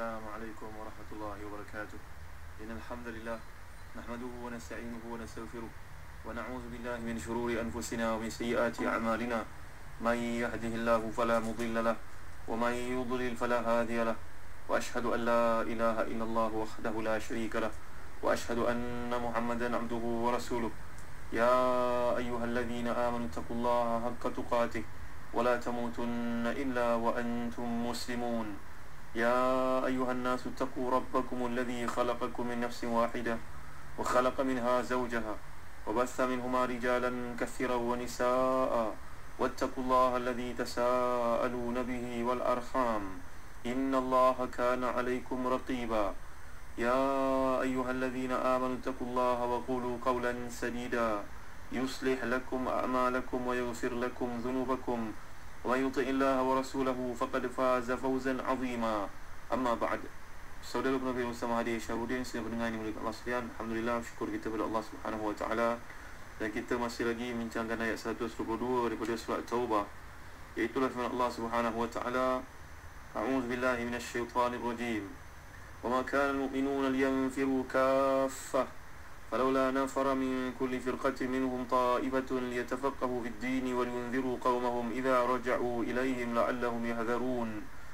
السلام عليكم ورحمة الله وبركاته. إن الحمد لله نحمده ونستعينه ونستغفره ونعوذ بالله من شرور أنفسنا ومن سيئات أعمالنا. من يهده الله فلا مضل له ومن يضلل فلا هادي له، وأشهد أن لا إله إلا الله وحده لا شريك له، وأشهد أن محمدا عبده ورسوله. يا أيها الذين آمنوا اتقوا الله حق تقاته ولا تموتن إلا وأنتم مسلمون. يا أيها الناس اتقوا ربكم الذي خلقكم من نفس واحدة وخلق منها زوجها وبث منهما رجالا كثيرا ونساء، واتقوا الله الذي تساءلون به والأرحام إن الله كان عليكم رقيبا. يا أيها الذين آمنوا اتقوا الله وقولوا قولا سديدا يصلح لكم أعمالكم ويغفر لكم ذنوبكم، ومن يطع الله ورسوله فقد فاز فوزا عظيما. أما بعد. Saudara penabi bersama hadir Syarudin, sedang mendengar ini mulia Allah sekalian. Alhamdulillah, syukur kita kepada Allah Subhanahu Wa Taala. Dan kita masih lagi membincangkan ayat 122 daripada surah Taubah, iaitu firman Allah Subhanahu Wa Taala, A'udzu billahi minasyaitonir rajim. Wa ma kana al-mu'minuna liyanfiru kaffah falawla nafara min kulli firqatin minhum ta'ifatun liyatafaqahu fid-din wa liyunziru qaumahum idza raja'u ilayhim la'allahum yahdharun.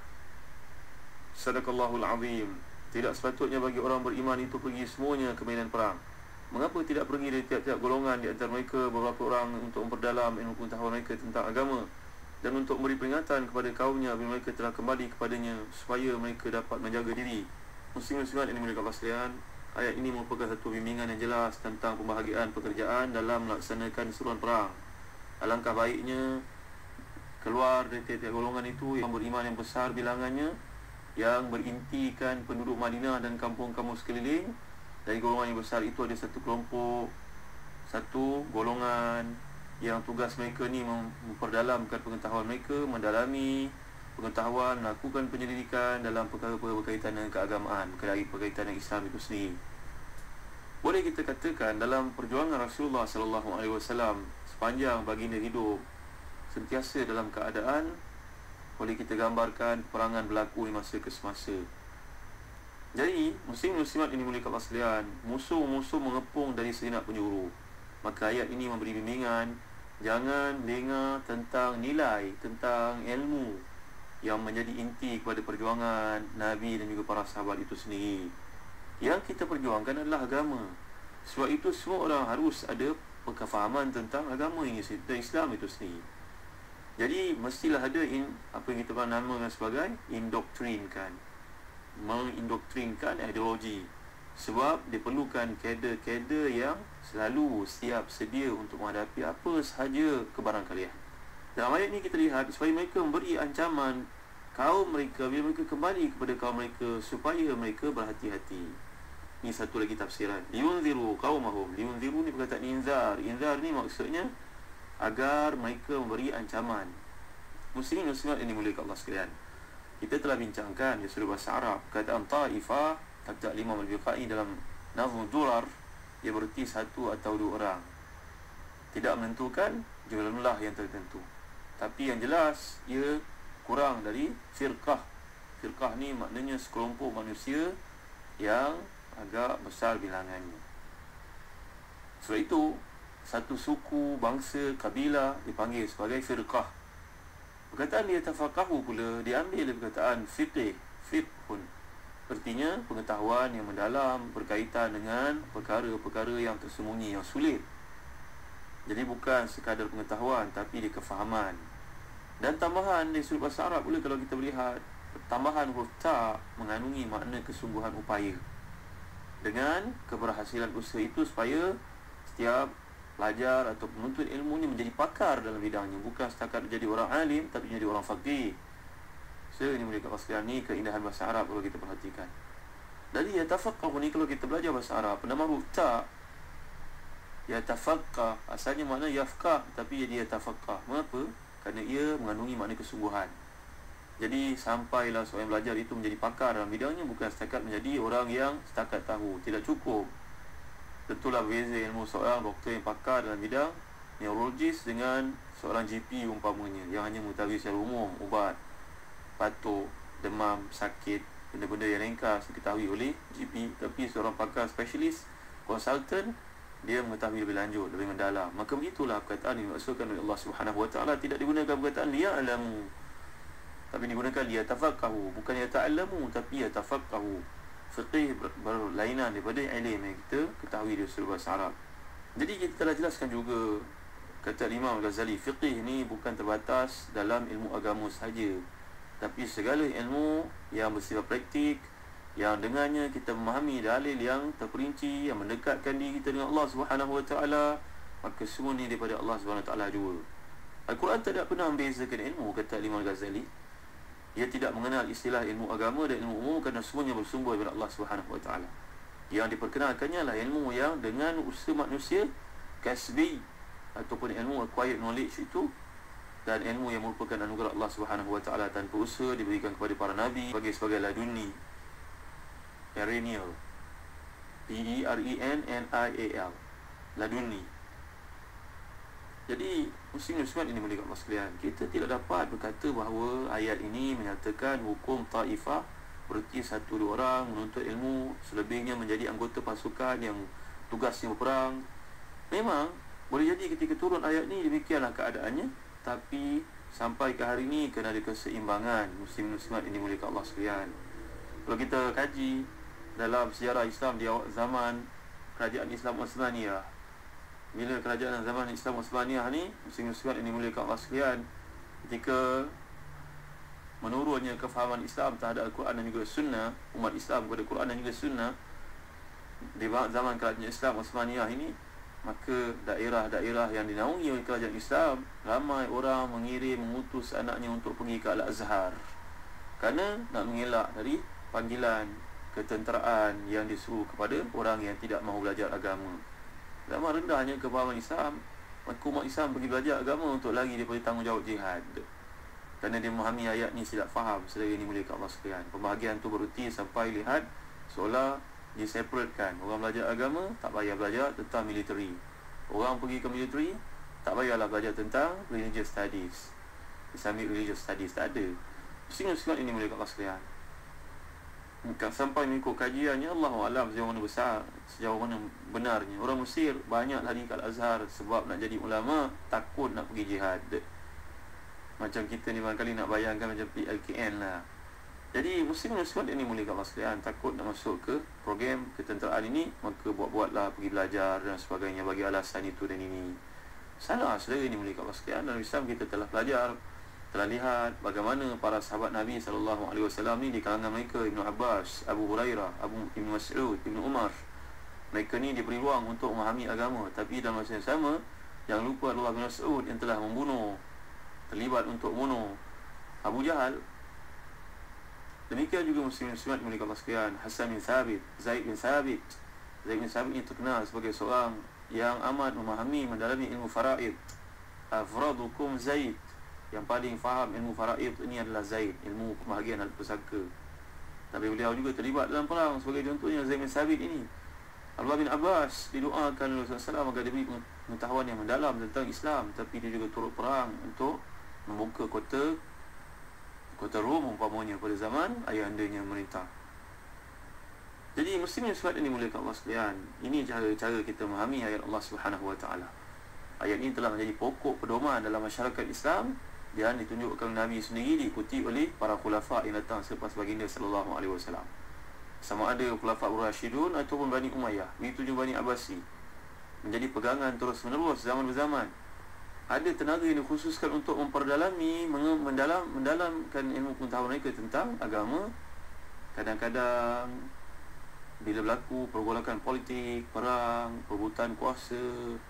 Sadaqallahul azim. Tidak sepatutnya bagi orang beriman itu pergi semuanya ke medan perang. Mengapa tidak pergi dari tiap-tiap golongan di antara mereka beberapa orang untuk memperdalam ilmu pengetahuan mereka tentang agama, dan untuk memberi peringatan kepada kaumnya bila mereka telah kembali kepadanya, supaya mereka dapat menjaga diri. Muslim-muslimat ini mulia Allah sekalian, ayat ini merupakan satu bimbingan yang jelas tentang pembahagian pekerjaan dalam melaksanakan seruan perang. Alangkah baiknya keluar dari tiap-tiap golongan itu yang beriman yang besar bilangannya, yang berintikan penduduk Madinah dan kampung-kampung sekeliling. Dari golongan yang besar itu ada satu kelompok, satu golongan yang tugas mereka ni memperdalamkan pengetahuan mereka, mendalami pengetahuan, melakukan penyelidikan dalam perkara-perkara berkaitan dengan keagamaan, berkaitan dengan Islam itu sendiri. Boleh kita katakan dalam perjuangan Rasulullah sallallahu alaihi wasallam sepanjang baginda hidup, sentiasa dalam keadaan, boleh kita gambarkan perangan berlaku di masa ke semasa. Jadi, muslim-muslimat ini mulia Allah sekalian, musuh-musuh mengepung dari sejenak penjuru. Maka ayat ini memberi bimbingan, jangan lengah tentang nilai, tentang ilmu yang menjadi inti kepada perjuangan Nabi dan juga para sahabat itu sendiri. Yang kita perjuangkan adalah agama. Sebab itu semua orang harus ada kefahaman tentang agama ini, tentang Islam itu sendiri. Jadi mestilah ada apa yang kita namakan sebagai indoktrinkan, mengindoktrinkan ideologi. Sebab diperlukan kader-kader yang selalu siap sedia untuk menghadapi apa sahaja kebarangkalian. Dalam ayat ini kita lihat supaya mereka memberi ancaman kaum mereka bila mereka kembali kepada kaum mereka, supaya mereka berhati-hati. Ini satu lagi tafsiran. Liyunziru qaumahum. Liyunziru ni perkataan inzar. Inzar ni maksudnya agar mereka memberi ancaman. Muslimin muslimat ini mulia Allah sekalian, kita telah bincangkan di sudut bahasa Arab perkataan ta'ifah, kata Imam Al-Biqai dalam Nazmul Durar, ia berarti satu atau dua orang. Tidak menentukan jumlah yang tertentu, tapi yang jelas ia kurang dari firqah. Firqah ni maknanya sekelompok manusia yang agak besar bilangannya. Sebab itu satu suku, bangsa, kabilah dipanggil sebagai firqah. Perkataan dia tafaqahu pula diambil dari perkataan fiqh, fiqhun. Artinya pengetahuan yang mendalam berkaitan dengan perkara-perkara yang tersembunyi, yang sulit. Jadi bukan sekadar pengetahuan, tapi dia kefahaman. Dan tambahan dari sudut bahasa Arab pula, kalau kita melihat tambahan huruf ta mengandungi makna kesungguhan upaya. Dengan keberhasilan usaha itu supaya setiap pelajar atau penuntut ilmu ni menjadi pakar dalam bidangnya, bukan setakat menjadi orang alim tapi menjadi orang faqih. So ini mulia Allah sekalian, ni keindahan bahasa Arab kalau kita perhatikan. Jadi yatafaqah ni kalau kita belajar bahasa Arab, nama huruf ta yatafaqah asalnya makna yafqah, tapi jadi yatafaqah. Mengapa? Kerana ia mengandungi makna kesungguhan. Jadi sampailah seorang belajar itu menjadi pakar dalam bidangnya, bukan setakat menjadi orang yang setakat tahu. Tidak cukup. Tentulah berbeza ilmu seorang doktor yang pakar dalam bidang neurologis dengan seorang GP umpamanya, yang hanya mengetahui secara umum ubat, batuk, demam, sakit, benda-benda yang ringkas diketahui oleh GP, tapi seorang pakar spesialis, konsultan, dia mengetahui lebih lanjut, lebih mendalam. Maka begitulah perkataan yang dimaksudkan oleh Allah Subhanahu Wa Taala, tidak digunakan perkataan liya'lamu, tapi digunakan liyatafaqahu, bukan yata'allamu, tapi yatafaqahu. Fiqih berlainan daripada ilmu yang kita ketahui di seluruh bahasa Arab. Jadi kita telah jelaskan juga, kata Imam Al-Ghazali, fiqih ni bukan terbatas dalam ilmu agama sahaja, tapi segala ilmu yang bersifat praktik, yang dengannya kita memahami dalil yang terperinci, yang mendekatkan diri kita dengan Allah Subhanahu Wa Taala, maka semua ni daripada Allah Subhanahu Wa Taala juga. Al-Quran tidak pernah membezakan ilmu, kata Imam Al-Ghazali. Ia tidak mengenal istilah ilmu agama dan ilmu umum kerana semuanya bersumber daripada Allah Subhanahu Wa Taala. Yang diperkenalkannya adalah ilmu yang dengan usaha manusia, kasbi, ataupun ilmu acquired knowledge itu, dan ilmu yang merupakan anugerah Allah Subhanahu Wa Taala tanpa usaha diberikan kepada para nabi sebagai laduni, perennial, P-E-R-E-N-N-I-A-L, laduni. Jadi muslim-muslimat ini mulia Allah sekalian, kita tidak dapat berkata bahawa ayat ini menyatakan hukum taifah, berarti satu dua orang menuntut ilmu, selebihnya menjadi anggota pasukan yang tugasnya berperang. Memang boleh jadi ketika turun ayat ni demikianlah keadaannya, tapi sampai ke hari ini kena ada keseimbangan muslim-muslimat ini mulia Allah sekalian. Kalau kita kaji dalam sejarah Islam di awal zaman kerajaan Islam Utsmaniyah, bila kerajaan zaman Islam Utsmaniyah ni, muslim-muslimat ini mulia Allah sekalian, ketika menurunnya kefahaman Islam terhadap Al-Quran dan juga Sunnah, umat Islam kepada Quran dan juga Sunnah di zaman kerajaan Islam Utsmaniyah ini, maka daerah-daerah yang dinaungi oleh kerajaan Islam, ramai orang mengutus anaknya untuk pergi ke Al-Azhar kerana nak mengelak dari panggilan ketenteraan yang disuruh kepada orang yang tidak mahu belajar agama. Zaman rendahnya kefahaman Islam, maka umat Islam pergi belajar agama untuk lari daripada tanggungjawab jihad, kerana dia memahami ayat ni tidak faham. Saudara ini mulia Allah sekalian, pembahagian tu bererti sampai lihat seolah diseparatekan. Orang belajar agama tak payah belajar tentang military, orang pergi ke military tak payahlah belajar tentang religious studies, Islamic religious studies, tak ada. Muslim-muslimat ini mulia Allah sekalian, bukan sampai mengikut kajiannya, Allahu a'lam sejauh mana besar, sejauh mana benarnya. Orang Mesir banyak lari ke Al-Azhar sebab nak jadi ulama, takut nak pergi jihad. Macam kita ni barangkali nak bayangkan macam PLKN lah. Jadi muslim-muslimat ini mulia Allah sekalian, takut nak masuk ke program ketenteraan ini, maka buat-buatlah pergi belajar dan sebagainya bagi alasan itu dan ini. Salah saudara ini mulia Allah sekalian. Dalam Islam kita telah belajar, telah lihat bagaimana para sahabat Nabi SAW ni, di kalangan mereka Ibnu Abbas, Abu Hurairah, Ibnu Mas'ud, Ibnu Umar, mereka ni diberi ruang untuk memahami agama, tapi dalam masa yang sama jangan lupa Abdullah bin Mas'ud yang telah terlibat untuk membunuh Abu Jahal. Demikian juga muslim-muslimat mulia Allah sekalian, Hasan bin Thabit, Zaid bin Thabit. Zaid bin Thabit ini terkenal sebagai seorang yang amat memahami, mendalami ilmu faraid. Afradukum Zaid, yang paling faham ilmu faraid ini adalah Zaid, ilmu pembahagian alat pusaka. Tapi beliau juga terlibat dalam perang, sebagai contohnya Zaid bin Thabit ini. Abdullah bin Abbas didoakan oleh Rasulullah SAW agar diberi pengetahuan yang mendalam tentang Islam, tapi dia juga turut perang untuk membuka kota Rom umpamanya pada zaman ayahandanya memerintah. Jadi muslim-muslimat ini mulia Allah sekalian, ini cara-cara kita memahami ayat Allah Subhanahu Wa Taala. Ayat ini telah menjadi pokok pedoman dalam masyarakat Islam, dan ditunjukkan Nabi sendiri, diikuti oleh para khulafa yang datang selepas baginda sallallahu alaihi wasallam. Sama ada khulafa Ar-Rasyidun ataupun Bani Umayyah, begitu juga Bani Abbasi, menjadi pegangan terus menerus zaman berzaman. Ada tenaga yang dikhususkan untuk memperdalami, mendalamkan ilmu pengetahuan mereka tentang agama. Kadang-kadang bila berlaku pergolakan politik, perang, perebutan kuasa,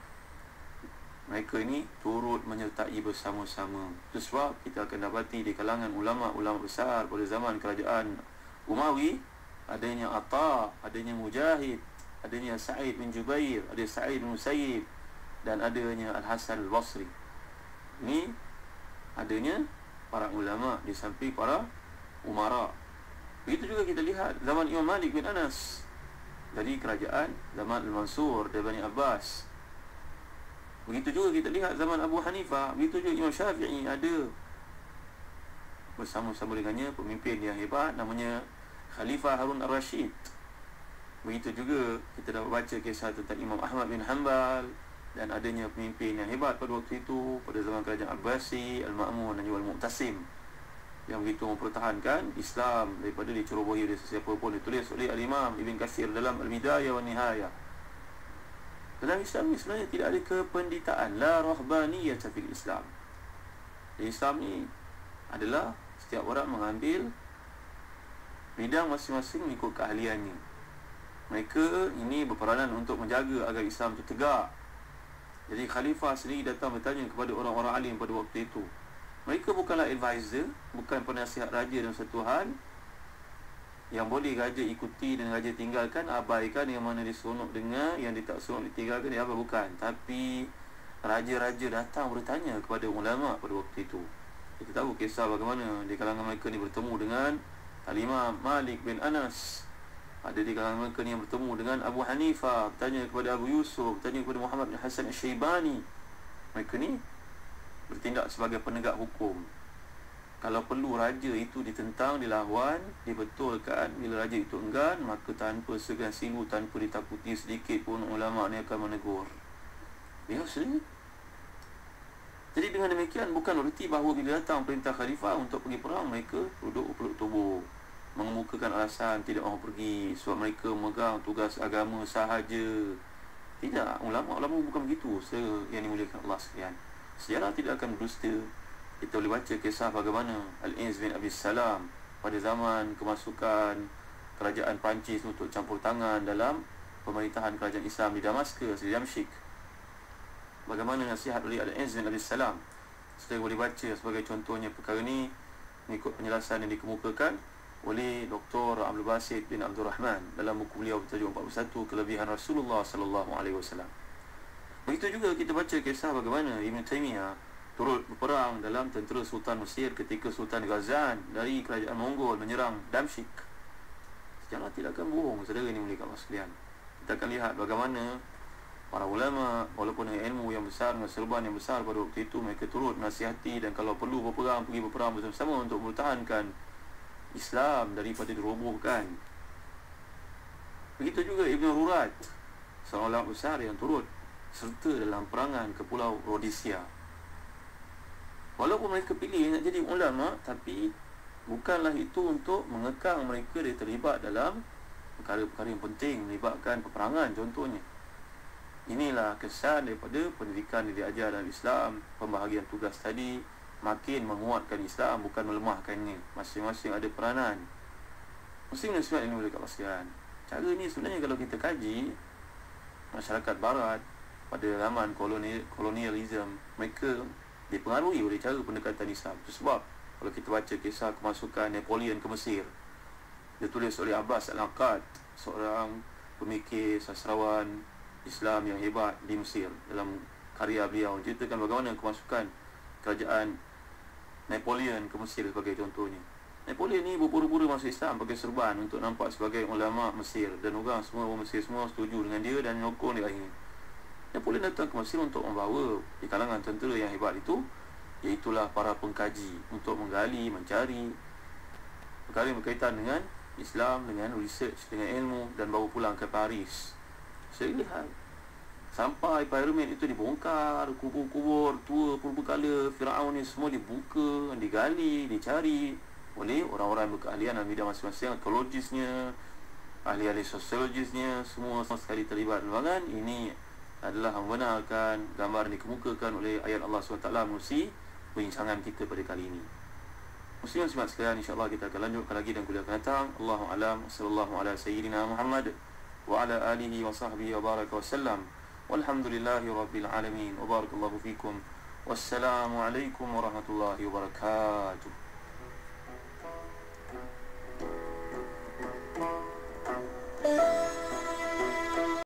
mereka ini turut menyertai bersama-sama. Itu sebab kita akan dapati di kalangan ulama-ulama besar pada zaman kerajaan Umawi, adanya Atta, adanya Mujahid, adanya Sa'id bin Jubair, ada Sa'id bin Musayyib, dan adanya Al-Hasan Al-Basri. Ini adanya para ulama di samping para umara. Begitu juga kita lihat zaman Imam Malik bin Anas dari kerajaan zaman Al-Mansur dari Bani Abbas. Begitu juga kita lihat zaman Abu Hanifah. Begitu juga Imam Syafi'i ada bersama-sama dengannya pemimpin yang hebat namanya Khalifah Harun Ar-Rashid. Begitu juga kita dapat baca kisah tentang Imam Ahmad bin Hanbal dan adanya pemimpin yang hebat pada waktu itu, pada zaman kerajaan Abbasi, Al-Ma'mun dan juga Al-Mu'tasim, yang begitu mempertahankan Islam daripada dicerobohi oleh sesiapa pun. Ditulis oleh Al-Imam Ibn Katsir dalam Al-Bidayah wa Nihayah. Dalam Islam ni sebenarnya tidak ada kependitaan, la rahbaniyah fil Islam. Islam ni adalah setiap orang mengambil bidang masing-masing mengikut keahliannya. Mereka ini berperanan untuk menjaga agar Islam itu tegak. Jadi khalifah sendiri datang bertanya kepada orang-orang alim pada waktu itu. Mereka bukanlah advisor, bukan penasihat raja dalam satu hal yang boleh raja ikuti dan raja tinggalkan, abaikan, yang mana diseronok dengar, yang dia tak seronok ditinggalkan, dia apa, bukan. Tapi raja-raja datang bertanya kepada ulama pada waktu itu. Kita tahu kisah bagaimana di kalangan mereka ni bertemu dengan Al-Imam Malik bin Anas. Ada di kalangan mereka ni yang bertemu dengan Abu Hanifah, bertanya kepada Abu Yusuf, bertanya kepada Muhammad bin Hasan Al-Syaibani. Mereka ni bertindak sebagai penegak hukum. Kalau perlu raja itu ditentang, dilawan, dibetulkan. Bila raja itu enggan, maka tanpa segan silu, tanpa ditakuti sedikit pun, ulama ni akan menegur. Biasa. Jadi dengan demikian bukan bererti bahawa bila datang perintah khalifah untuk pergi perang, mereka duduk peluk tubuh, mengemukakan alasan tidak mahu pergi sebab mereka memegang tugas agama sahaja. Tidak, ulama bukan begitu. Yang dimuliakan Allah sekalian, sejarah tidak akan berdusta. Kita boleh baca kisah bagaimana Al-Izz bin Abi Salam pada zaman kemasukan kerajaan Perancis untuk campur tangan dalam pemerintahan kerajaan Islam di Damaskus, di Damsyik. Bagaimana nasihat oleh Al-Izz bin Abi Salam. Kita boleh baca sebagai contohnya perkara ini mengikut penjelasan yang dikemukakan oleh Dr. Abdul Basit bin Abdul Rahman dalam buku beliau bertajuk 41 Kelebihan Rasulullah sallallahu alaihi wasallam. Begitu juga kita baca kisah bagaimana Ibn Taymiyah turut berperang dalam tentera Sultan Mesir ketika Sultan Ghazan dari kerajaan Mongol menyerang Damsyik. Sejarah tidak akan bohong, saudara ini muliakan Allah sekalian. Kita akan lihat bagaimana para ulama, walaupun dengan ilmu yang besar, dengan serban yang besar pada waktu itu, mereka turut menasihati dan kalau perlu berperang, pergi berperang bersama-sama untuk mempertahankan Islam daripada dirobohkan. Begitu juga Ibn Rurat, seorang ulama besar yang turut serta dalam perangan ke Pulau Rhodesia. Walaupun mereka pilih nak jadi ulama, tapi bukanlah itu untuk mengekang mereka dia terlibat dalam perkara-perkara yang penting, melibatkan peperangan contohnya. Inilah kesan daripada pendidikan yang diajar dalam Islam. Pembahagian tugas tadi makin menguatkan Islam, bukan melemahkannya. Masing-masing ada peranan. Muslim dan Muslimat ini boleh kat pastian. Cara ni sebenarnya kalau kita kaji masyarakat barat pada zaman kolonialism, mereka dipengaruhi oleh cara pendekatan Islam. Itu sebab kalau kita baca kisah kemasukan Napoleon ke Mesir, ditulis oleh Abbas Al-Aqad, seorang pemikir sastrawan Islam yang hebat di Mesir. Dalam karya beliau ceritakan bagaimana kemasukan kerajaan Napoleon ke Mesir sebagai contohnya. Napoleon ni berpura-pura masuk Islam pakai serban untuk nampak sebagai ulama Mesir, dan orang Mesir semua setuju dengan dia dan menyokong dia akhirnya. Napoleon datang ke Mesir untuk membawa di kalangan tentera yang hebat itu, iaitulah para pengkaji, untuk menggali, mencari perkara yang berkaitan dengan Islam, dengan research, dengan ilmu, dan bawa pulang ke Paris. Saya lihat sampai piramid itu dibongkar, kubur-kubur tua purbakala Firaun ni semua dibuka, digali, dicari oleh orang-orang berkeahlian dalam bidang masing-masing, arkeologisnya, ahli-ahli sosiologisnya, semua sekali terlibat dalam bahagian ini. Adalah membenarkan gambar yang dikemukakan oleh ayat Allah SWT menerusi perbincangan kita pada kali ini. Muslim dan Muslimat sekalian, insya-Allah kita akan lanjutkan lagi dan kuliah akan datang. Allahu a'lam, sallallahu ala sayyidina Muhammad wa ala alihi wa sahbihi wa baraka wa sallam. Walhamdulillahi rabbil alamin. Wa barakallahu fikum. Wassalamu alaikum warahmatullahi wabarakatuh.